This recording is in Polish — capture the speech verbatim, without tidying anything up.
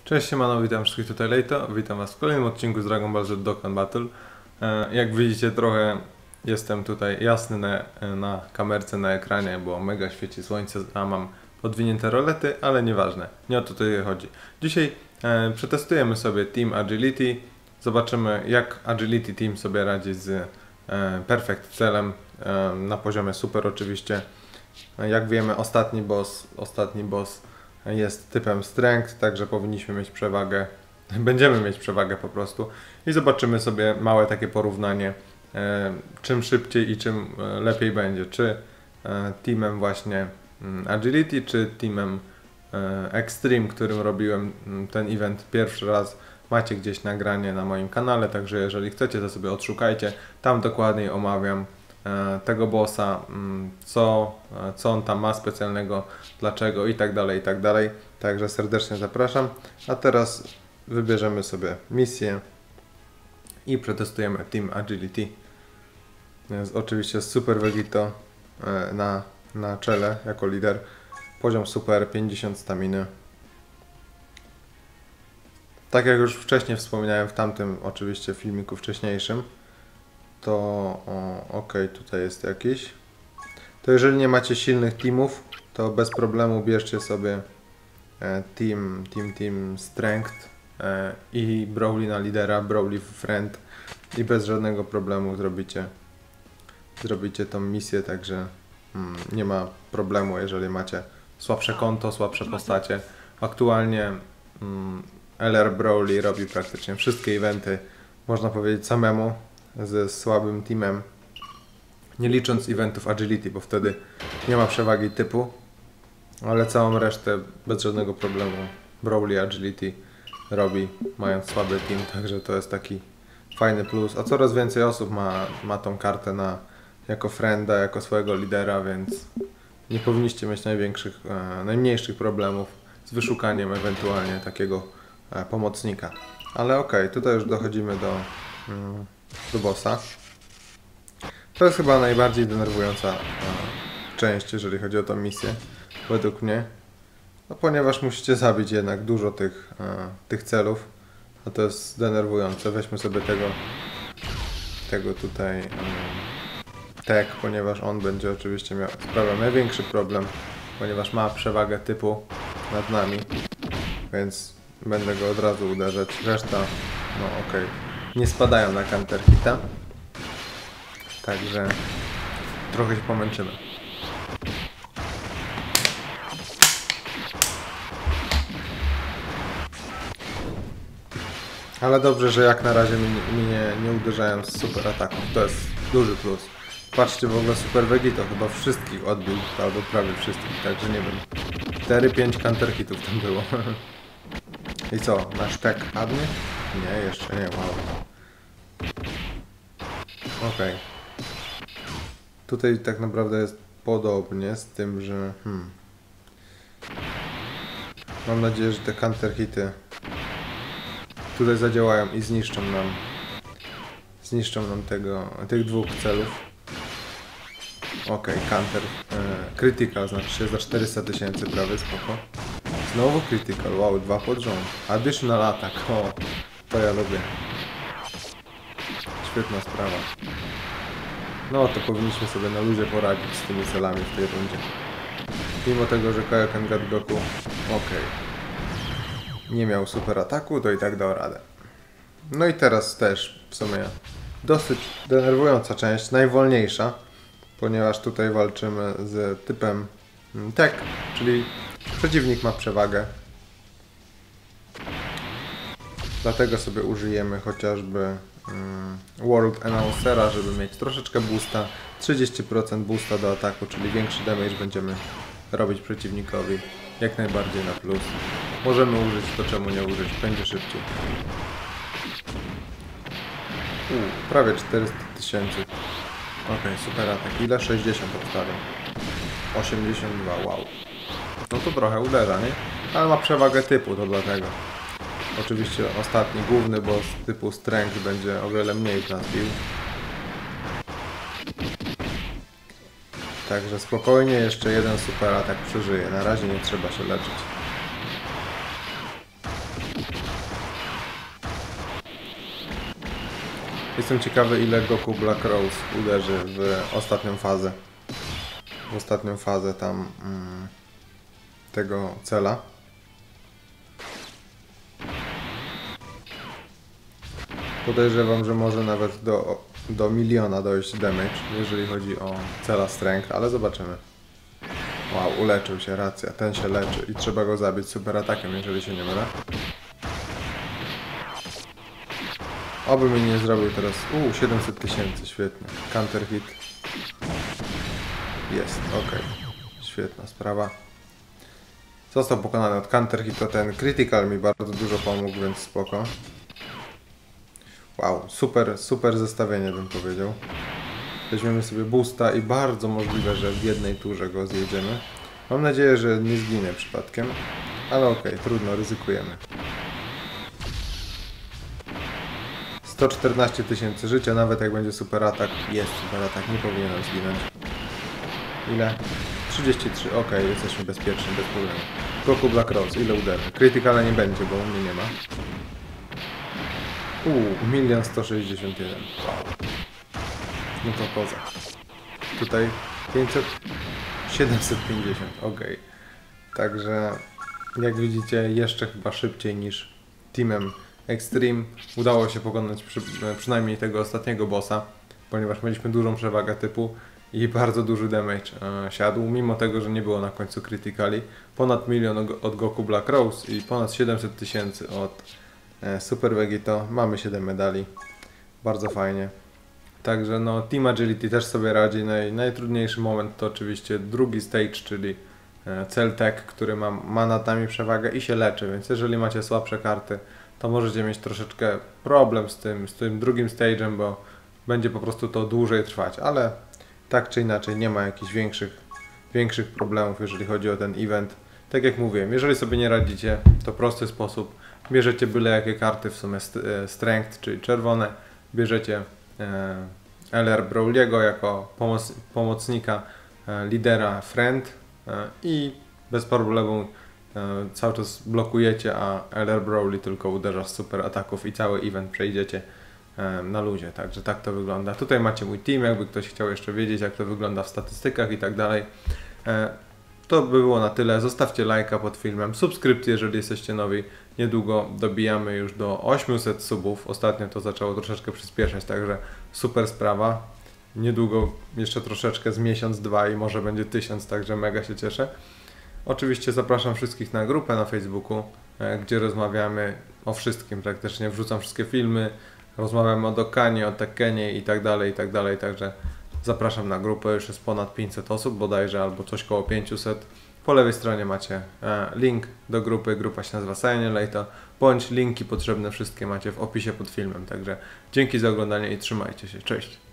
Cześć, siemano, witam wszystkich, tutaj Lejto. Witam was w kolejnym odcinku z Dragon Ball Z Dokkan Battle. E, jak widzicie, trochę jestem tutaj jasny na, na kamerce, na ekranie, bo mega świeci słońce, a mam podwinięte rolety, ale nieważne, nie o to tutaj chodzi. Dzisiaj e, przetestujemy sobie Team Agility, zobaczymy jak Agility Team sobie radzi z e, Perfect Celem e, na poziomie super oczywiście. E, jak wiemy, ostatni boss, ostatni boss jest typem Strength, także powinniśmy mieć przewagę, będziemy mieć przewagę po prostu i zobaczymy sobie małe takie porównanie, e, czym szybciej i czym lepiej będzie, czy e, teamem właśnie Agility, czy teamem e, Extreme, którym robiłem ten event pierwszy raz. Macie gdzieś nagranie na moim kanale, także jeżeli chcecie, to sobie odszukajcie, tam dokładniej omawiam tego bossa, co, co on tam ma specjalnego, dlaczego i tak dalej, i tak dalej. Także serdecznie zapraszam. A teraz wybierzemy sobie misję i przetestujemy Team Agility. Jest oczywiście Super Vegito na, na czele jako lider. Poziom super, pięćdziesiąt staminy. Tak jak już wcześniej wspominałem w tamtym oczywiście filmiku wcześniejszym, to o, ok, tutaj jest jakiś. To jeżeli nie macie silnych teamów, to bez problemu bierzcie sobie e, team, team, team Strength e, i Broly na lidera, Broly friend i bez żadnego problemu zrobicie zrobicie tą misję, także mm, nie ma problemu, jeżeli macie słabsze konto, słabsze postacie. Aktualnie mm, L R Broly robi praktycznie wszystkie eventy, można powiedzieć, samemu, ze słabym teamem, nie licząc eventów Agility, bo wtedy nie ma przewagi typu, ale całą resztę bez żadnego problemu Broly Agility robi, mając słaby team, także to jest taki fajny plus, a coraz więcej osób ma, ma tą kartę na, jako frienda, jako swojego lidera, więc nie powinniście mieć największych, e, najmniejszych problemów z wyszukaniem ewentualnie takiego e, pomocnika. Ale okej, okay, tutaj już dochodzimy do mm, do bossa. To jest chyba najbardziej denerwująca e, część, jeżeli chodzi o tą misję, według mnie. No, ponieważ musicie zabić jednak dużo tych, e, tych celów, a to jest denerwujące. Weźmy sobie tego, tego tutaj e, tag, ponieważ on będzie oczywiście miał, sprawiał największy problem, ponieważ ma przewagę typu nad nami, więc będę go od razu uderzać. Reszta, no okej. Okay. Nie spadają na counter hita, także trochę się pomęczymy. Ale dobrze, że jak na razie mnie, mnie nie uderzają z super ataków, to jest duży plus. Patrzcie, w ogóle Super Vegito chyba wszystkich odbił, albo prawie wszystkich, także nie wiem, cztery pięć counter hitów tam było. I co, nasz tag padnie? Nie, jeszcze nie, wow. Ok. Tutaj tak naprawdę jest podobnie z tym, że hmm. mam nadzieję, że te counter hity tutaj zadziałają i zniszczą nam zniszczą nam tego, tych dwóch celów. Ok, counter e, critical, znaczy się za czterysta tysięcy prawie, spoko. Znowu critical, wow, dwa pod rząd. Additional attack, o, to ja lubię. Świetna sprawa. No to powinniśmy sobie na luzie poradzić z tymi celami w tej rundzie. Mimo tego, że Kaioken God Goku, ok, nie miał super ataku, to i tak dał radę. No i teraz też w sumie dosyć denerwująca część, najwolniejsza, ponieważ tutaj walczymy z typem Tech, czyli przeciwnik ma przewagę. Dlatego sobie użyjemy chociażby um, World Announcera, żeby mieć troszeczkę boosta, trzydzieści procent boosta do ataku, czyli większy damage będziemy robić przeciwnikowi, jak najbardziej na plus. Możemy użyć, to czemu nie użyć, będzie szybciej. U, prawie czterysta tysięcy. Ok, super atak. Ile? sześćdziesiąt obstawiam. osiemdziesiąt dwa, wow. No to trochę uderza, nie? Ale ma przewagę typu, to dlatego. Oczywiście ostatni, główny boss typu Strength będzie o wiele mniej nas bił. Także spokojnie, jeszcze jeden super atak przeżyje. Na razie nie trzeba się leczyć. Jestem ciekawy, ile Goku Black Rose uderzy w ostatnią fazę. W ostatnią fazę tam mm, tego cela. Podejrzewam, że może nawet do, do miliona dojść damage, jeżeli chodzi o cela strength, ale zobaczymy. Wow, uleczył się, racja, ten się leczy i trzeba go zabić super atakiem, jeżeli się nie mylę. Oby mi nie zrobił teraz... Uuu, siedemset tysięcy, świetnie. Counter hit. Jest, ok. Świetna sprawa. Został pokonany od counter hit, to ten critical mi bardzo dużo pomógł, więc spoko. Wow, super, super zestawienie bym powiedział. Weźmiemy sobie boosta i bardzo możliwe, że w jednej turze go zjedziemy. Mam nadzieję, że nie zginę przypadkiem, ale okej, okay, trudno, ryzykujemy. sto czternaście tysięcy życia, nawet jak będzie super atak, jest super atak, nie powinienem zginąć. Ile? trzydzieści trzy, ok, jesteśmy bezpieczni, bez problemu. Goku Black Rose, ile uderzy? Krytykala nie będzie, bo u mnie nie ma. Uuu, milion sto sześćdziesiąt jeden. Wow. No to poza. Tutaj pięćset, siedemset pięćdziesiąt, ok. Także jak widzicie, jeszcze chyba szybciej niż teamem Extreme udało się pokonać przy, przynajmniej tego ostatniego bossa, ponieważ mieliśmy dużą przewagę typu i bardzo duży damage e, siadł, mimo tego, że nie było na końcu criticali. Ponad milion od Goku Black Rose i ponad siedemset tysięcy od e, Super Vegito. Mamy siedem medali. Bardzo fajnie. Także no, Team Agility też sobie radzi. Naj, najtrudniejszy moment to oczywiście drugi stage, czyli e, cel tech, który ma, ma nad nami przewagę i się leczy, więc jeżeli macie słabsze karty, to możecie mieć troszeczkę problem z tym, z tym drugim stage'em, bo będzie po prostu to dłużej trwać, ale tak czy inaczej nie ma jakichś większych, większych problemów, jeżeli chodzi o ten event. Tak jak mówiłem, jeżeli sobie nie radzicie, to prosty sposób. Bierzecie byle jakie karty, w sumie strength, czyli czerwone, bierzecie e, L R Broly'ego jako pomoc, pomocnika e, lidera friend e, i bez problemu e, cały czas blokujecie, a L R Broly tylko uderza z super ataków i cały event przejdziecie na luzie, także tak to wygląda. Tutaj macie mój team, jakby ktoś chciał jeszcze wiedzieć, jak to wygląda w statystykach i tak dalej. To by było na tyle. Zostawcie lajka pod filmem, subskrypcję, jeżeli jesteście nowi. Niedługo dobijamy już do osiemset subów. Ostatnio to zaczęło troszeczkę przyspieszać, także super sprawa. Niedługo jeszcze troszeczkę, z miesiąc, dwa i może będzie tysiąc, także mega się cieszę. Oczywiście zapraszam wszystkich na grupę na Facebooku, gdzie rozmawiamy o wszystkim praktycznie. Wrzucam wszystkie filmy, rozmawiamy o Dokanie, o Tekkenie i tak dalej, i tak dalej, także zapraszam na grupę, już jest ponad pięćset osób bodajże, albo coś koło pięćset. Po lewej stronie macie link do grupy, grupa się nazywa Saiyanelator, bądź linki potrzebne wszystkie macie w opisie pod filmem, także dzięki za oglądanie i trzymajcie się, cześć!